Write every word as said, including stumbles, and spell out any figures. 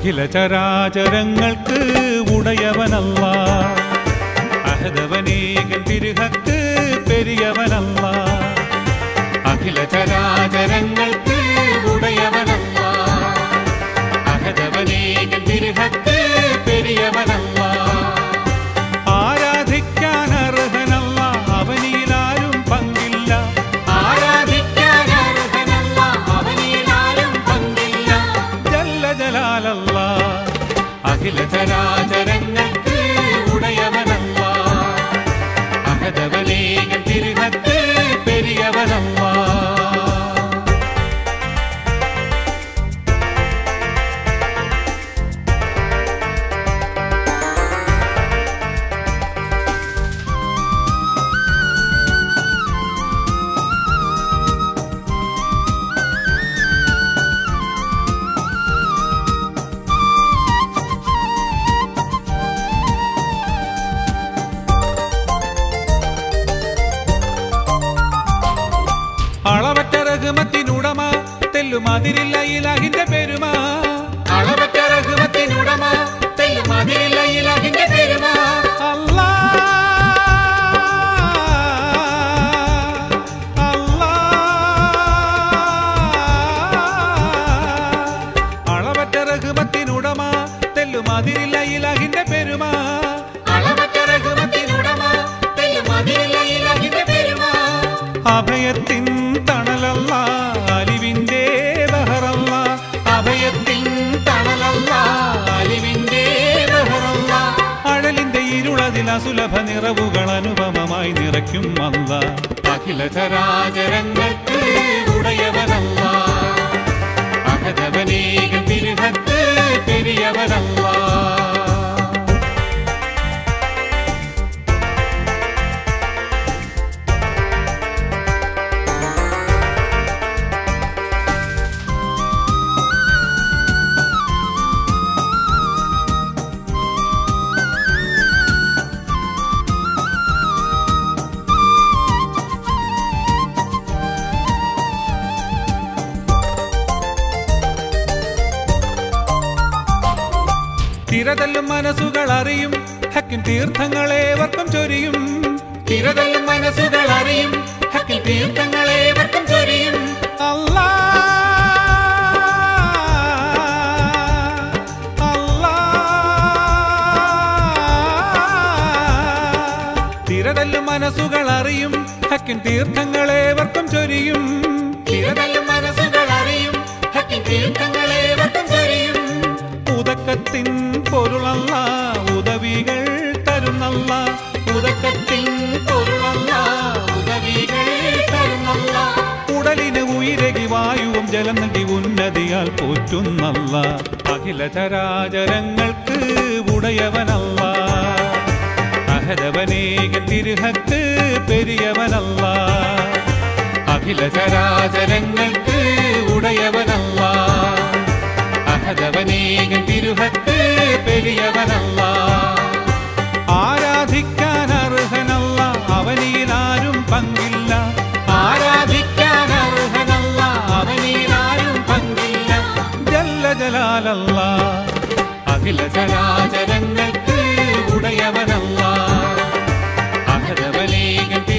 അഖില ചരാചരങ്ങൾക്ക് ഉടയവനല്ലാഹ് അഹദവനേകൻ തിരുഹക്ക് പെരിയവനല്ലാഹ് അഖില ചരാചരങ്ങൾക്ക് ഉടയവനല്ലാഹ് അഹദവനേകൻ തിരുഹക്ക് പെരിയവനല്ലാഹ് ആരാധിക്കാൻ അർഹനല്ലാഹ് അവനിലാരും പങ്കില്ല ആരാധിക്കാൻ അർഹനല്ലാഹ് അവനിലാരും പങ്കില്ല ജല്ല ജലാലല്ലാഹ് അഖില ചരാചരങ്ങൾക്ക് ഉടയവനല്ലാഹ് അഹദവനേകൻ തിരുഹക്ക് പെരിയവനല്ലാഹ് അളവറ്റ റഹ്മത്തിനുടമ തെല്ലുമതിരില്ല ഇലാഹിന്റെ പെരുമ അളവറ്റ റഹ്മത്തിനുടമ തെല്ലുമതിരില്ല ഇലാഹിന്റെ പെരുമ അല്ലാഹ് അല്ലാഹ് അളവറ്റ റഹ്മത്തിനുടമ തെല്ലുമതിരില്ല ഇലാഹിന്റെ പെരുമ അളവറ്റ റഹ്മത്തിനുടമ തെല്ലുമതിരില്ല ഇലാഹിന്റെ പെരുമ അഭയത്തിൻ തണലല്ലാഹ് അലിവിന്റെ ബഹറല്ലാഹ് അഭയത്തിൻ തണലല്ലാഹ് അലിവിന്റെ ബഹറല്ലാഹ് അഴലിന്റെ ഇരുളതിൽ അസുലഭ നിറവുകൾ അനുപമമായി നിറയ്ക്കും അല്ലാഹ് അഖില ചരാചരങ്ങൾക്ക് ഉടയവനല്ലാഹ് അഹദവനേകൻ തിരുഹക്ക് പെരിയവനല്ലാഹ് തിരതല്ലും മനസ്സുകൾ അറിയും ഹക്കിൻ തീർത്ഥങ്ങളേവർക്കും ചൊരിയും തിരതല്ലും മനസ്സുകൾ അറിയും ഹക്കിൻ തീർത്ഥങ്ങളേവർക്കും ചൊരിയും അല്ലാഹ് അല്ലാഹ് തിരതല്ലും മനസ്സുകൾ അറിയും ഹക്കിൻ തീർത്ഥങ്ങളേവർക്കും ചൊരിയും തിരതല്ലും മനസ്സുകൾ അറിയും ഹക്കിൻ തീർത്ഥങ്ങളേവർക്കും ചൊരിയും ഉദക്കത്തിൻ പൊരുളല്ലാഹ് ഉദവികൾ തരുന്നല്ലാഹ് ഉദക്കത്തിൻ പൊരുളല്ലാഹ് ഉദവികൾ തരുന്നല്ലാഹ് ഉടലിന് ഉയിരകി വായുവും ജലം നൽകി ഉന്നതിയാൽ പോറ്റുന്നല്ലാഹ് അഖില ചരാചരങ്ങൾക്ക് ഉടയവനല്ലാഹ് അഹദവനേകൻ തിരുഹക്ക് പെരിയവനല്ലാഹ് അഖില ചരാചരങ്ങൾക്ക് ഉടയവനല്ലാഹ് അഹദവനേകൻ തിരുഹക്ക് പെരിയവനല്ലാഹ് ആരാധിക്കാൻ അർഹനല്ലാഹ് അവനിലാരും പങ്കില്ല ആരാധിക്കാൻ അർഹനല്ലാഹ് അവനിലാരും പങ്കില്ല ജല്ല ജലാലല്ലാഹ് അഖില ചരാചരങ്ങൾക്ക് ഉടയവനല്ലാഹ് അഹദവനേകൻ